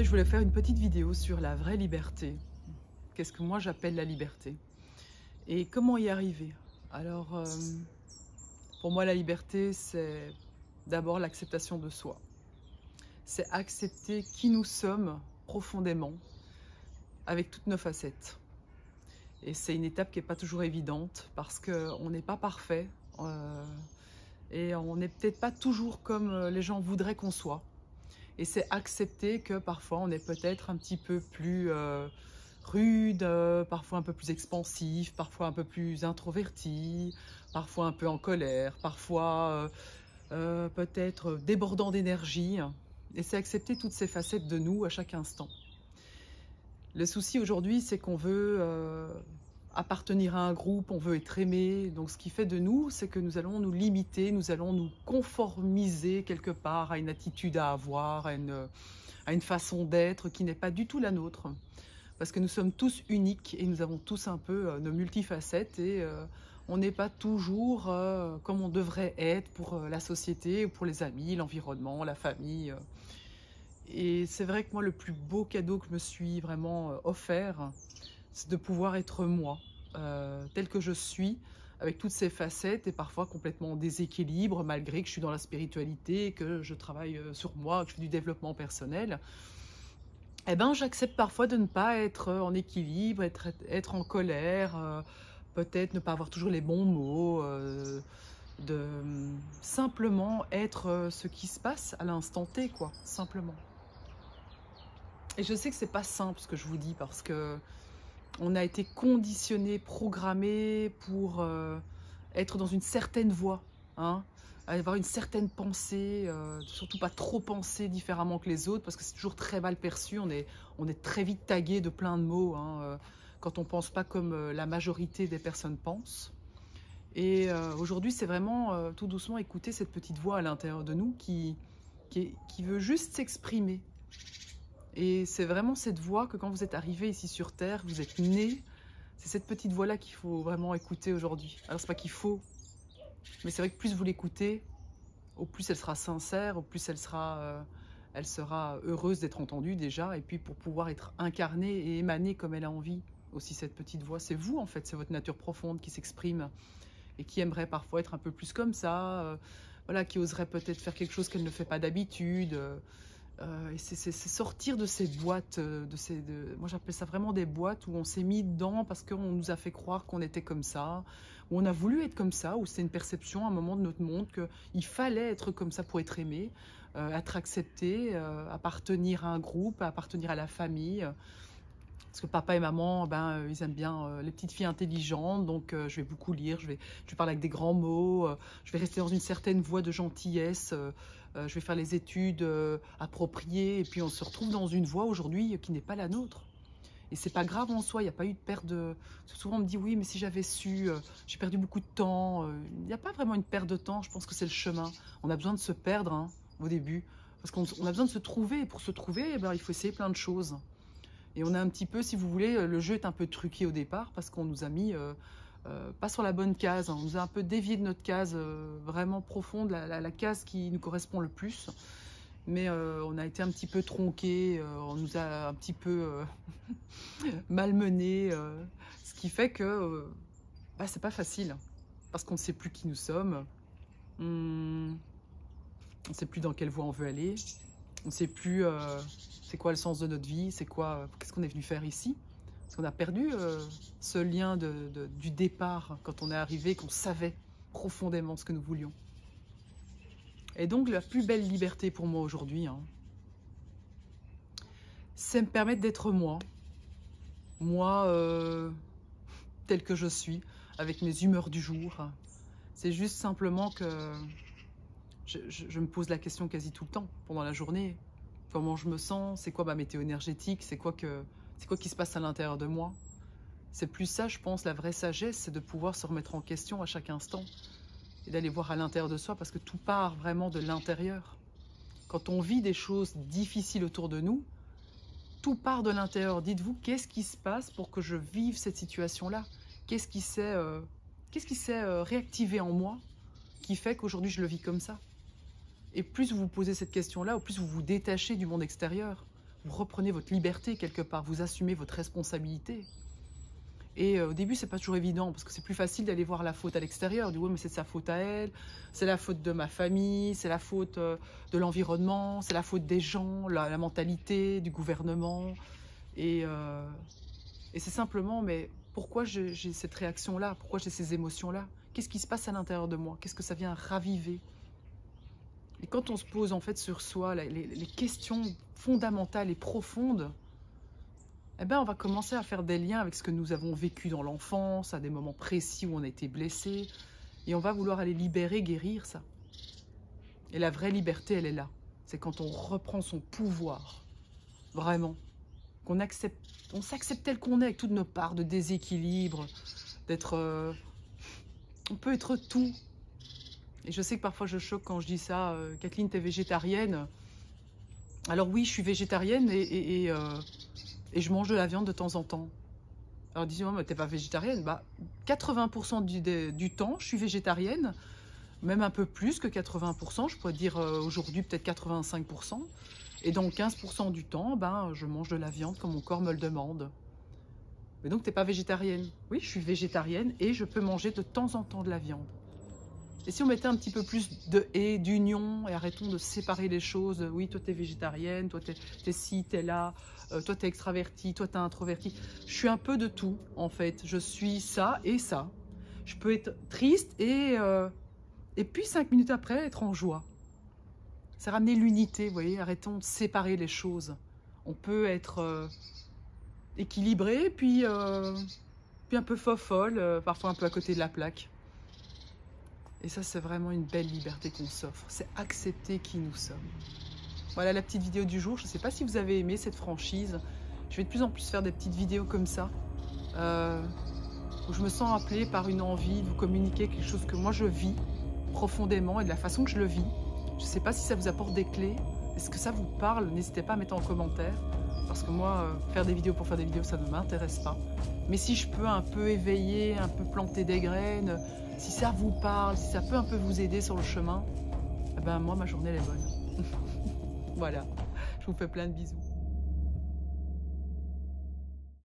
je voulais faire une petite vidéo sur la vraie liberté. Qu'est-ce que moi j'appelle la liberté? Et comment y arriver? Alors, pour moi, la liberté, c'est d'abord l'acceptation de soi. C'est accepter qui nous sommes profondément, avec toutes nos facettes. Et c'est une étape qui n'est pas toujours évidente, parce qu'on n'est pas parfait, et on n'est peut-être pas toujours comme les gens voudraient qu'on soit. Et c'est accepter que parfois on est peut-être un petit peu plus rude, parfois un peu plus expansif, parfois un peu plus introverti, parfois un peu en colère, parfois peut-être débordant d'énergie. Et c'est accepter toutes ces facettes de nous à chaque instant. Le souci aujourd'hui, c'est qu'on veut appartenir à un groupe, on veut être aimé. Donc ce qui fait de nous, c'est que nous allons nous limiter, nous allons nous conformiser quelque part à une attitude à avoir, à une façon d'être qui n'est pas du tout la nôtre. Parce que nous sommes tous uniques et nous avons tous un peu nos multifacettes et on n'est pas toujours comme on devrait être pour la société, pour les amis, l'environnement, la famille. Et c'est vrai que moi, le plus beau cadeau que je me suis vraiment offert, c'est de pouvoir être moi, tel que je suis, avec toutes ces facettes et parfois complètement en déséquilibre, malgré que je suis dans la spiritualité, que je travaille sur moi, que je fais du développement personnel. Eh ben, j'accepte parfois de ne pas être en équilibre, être en colère, peut-être ne pas avoir toujours les bons mots, de simplement être ce qui se passe à l'instant T, quoi, simplement. Et je sais que c'est pas simple ce que je vous dis, parce que on a été conditionné, programmé pour être dans une certaine voie, hein, avoir une certaine pensée, surtout pas trop penser différemment que les autres, parce que c'est toujours très mal perçu, on est très vite tagué de plein de mots, hein, quand on pense pas comme la majorité des personnes pensent. Et aujourd'hui, c'est vraiment tout doucement écouter cette petite voix à l'intérieur de nous qui veut juste s'exprimer. Et c'est vraiment cette voix que quand vous êtes arrivé ici sur Terre, vous êtes né, c'est cette petite voix-là qu'il faut vraiment écouter aujourd'hui. Alors c'est pas qu'il faut, mais c'est vrai que plus vous l'écoutez, au plus elle sera sincère, au plus elle sera heureuse d'être entendue déjà, et puis pour pouvoir être incarnée et émanée comme elle a envie. Aussi cette petite voix, c'est vous en fait, c'est votre nature profonde qui s'exprime et qui aimerait parfois être un peu plus comme ça, voilà, qui oserait peut-être faire quelque chose qu'elle ne fait pas d'habitude. Et c'est sortir de ces boîtes, moi j'appelle ça vraiment des boîtes où on s'est mis dedans parce qu'on nous a fait croire qu'on était comme ça, où on a voulu être comme ça, où c'est une perception à un moment de notre monde qu'il fallait être comme ça pour être aimé, être accepté, appartenir à un groupe, appartenir à la famille. Parce que papa et maman, ben, ils aiment bien les petites filles intelligentes, donc je vais beaucoup lire, je vais parler avec des grands mots, je vais rester dans une certaine voie de gentillesse, je vais faire les études appropriées, et puis on se retrouve dans une voie aujourd'hui qui n'est pas la nôtre. Et c'est pas grave en soi, il n'y a pas eu de perte de... Souvent on me dit oui, mais si j'avais su, j'ai perdu beaucoup de temps. Il n'y a pas vraiment une perte de temps, je pense que c'est le chemin. On a besoin de se perdre, hein, au début, parce qu'on a besoin de se trouver, et pour se trouver, eh ben, il faut essayer plein de choses. Et on a un petit peu, si vous voulez, le jeu est un peu truqué au départ parce qu'on nous a mis pas sur la bonne case. On nous a un peu dévié de notre case vraiment profonde, la case qui nous correspond le plus. Mais on a été un petit peu tronqué, on nous a un petit peu malmené, ce qui fait que bah, c'est pas facile parce qu'on ne sait plus qui nous sommes, on ne sait plus dans quelle voie on veut aller, on ne sait plus c'est quoi le sens de notre vie, c'est quoi, qu'est-ce qu'on est venu faire ici. Parce qu'on a perdu ce lien du départ quand on est arrivé, qu'on savait profondément ce que nous voulions. Et donc la plus belle liberté pour moi aujourd'hui, hein, c'est me permettre d'être moi. Moi, tel que je suis, avec mes humeurs du jour. C'est juste simplement que je me pose la question quasi tout le temps, pendant la journée. Comment je me sens, c'est quoi ma météo énergétique, c'est quoi qui se passe à l'intérieur de moi. C'est plus ça, je pense, la vraie sagesse, c'est de pouvoir se remettre en question à chaque instant et d'aller voir à l'intérieur de soi, parce que tout part vraiment de l'intérieur. Quand on vit des choses difficiles autour de nous, tout part de l'intérieur. Dites-vous, qu'est-ce qui se passe pour que je vive cette situation-là? Qu'est-ce qui s'est réactivé en moi qui fait qu'aujourd'hui je le vis comme ça? Et plus vous vous posez cette question-là, au plus vous vous détachez du monde extérieur. vous reprenez votre liberté quelque part, vous assumez votre responsabilité. Et au début, c'est pas toujours évident, parce que c'est plus facile d'aller voir la faute à l'extérieur. Du coup, mais c'est de sa faute à elle, c'est la faute de ma famille, c'est la faute de l'environnement, c'est la faute des gens, la mentalité, du gouvernement. Et c'est simplement, mais pourquoi j'ai cette réaction-là? Pourquoi j'ai ces émotions-là? Qu'est-ce qui se passe à l'intérieur de moi? Qu'est-ce que ça vient raviver? Et quand on se pose en fait sur soi les questions fondamentales et profondes, eh ben, on va commencer à faire des liens avec ce que nous avons vécu dans l'enfance, à des moments précis où on a été blessé, et on va vouloir aller libérer, guérir ça. Et la vraie liberté, elle est là. C'est quand on reprend son pouvoir, vraiment, qu'on accepte, on s'accepte tel qu'on est, avec toutes nos parts de déséquilibre, d'être... on peut être tout. Et je sais que parfois je choque quand je dis ça. Kathleen, t'es végétarienne. Alors oui, je suis végétarienne et je mange de la viande de temps en temps. Alors dis-moi, mais t'es pas végétarienne? Bah, 80% du temps, je suis végétarienne. Même un peu plus que 80%. Je pourrais dire aujourd'hui peut-être 85%. Et donc 15% du temps, ben, je mange de la viande comme mon corps me le demande. Mais donc t'es pas végétarienne? Oui, je suis végétarienne et je peux manger de temps en temps de la viande. Et si on mettait un petit peu plus d'union et arrêtons de séparer les choses, oui, toi t'es végétarienne, toi t'es ci, t'es là, toi t'es extraverti, toi t'es introverti. Je suis un peu de tout en fait, je suis ça et ça. Je peux être triste et puis 5 minutes après être en joie. C'est ramener l'unité, vous voyez, arrêtons de séparer les choses. On peut être équilibré, puis un peu fofolle, parfois un peu à côté de la plaque. Et ça, c'est vraiment une belle liberté qu'on s'offre. C'est accepter qui nous sommes. Voilà la petite vidéo du jour. Je ne sais pas si vous avez aimé cette franchise. Je vais de plus en plus faire des petites vidéos comme ça. Où je me sens appelée par une envie de vous communiquer quelque chose que moi je vis profondément et de la façon que je le vis. Je ne sais pas si ça vous apporte des clés. Est-ce que ça vous parle? N'hésitez pas à mettre en commentaire. Parce que moi, faire des vidéos pour faire des vidéos, ça ne m'intéresse pas. Mais si je peux un peu éveiller, un peu planter des graines, si ça vous parle, si ça peut un peu vous aider sur le chemin, eh ben moi, ma journée, elle est bonne. Voilà, je vous fais plein de bisous.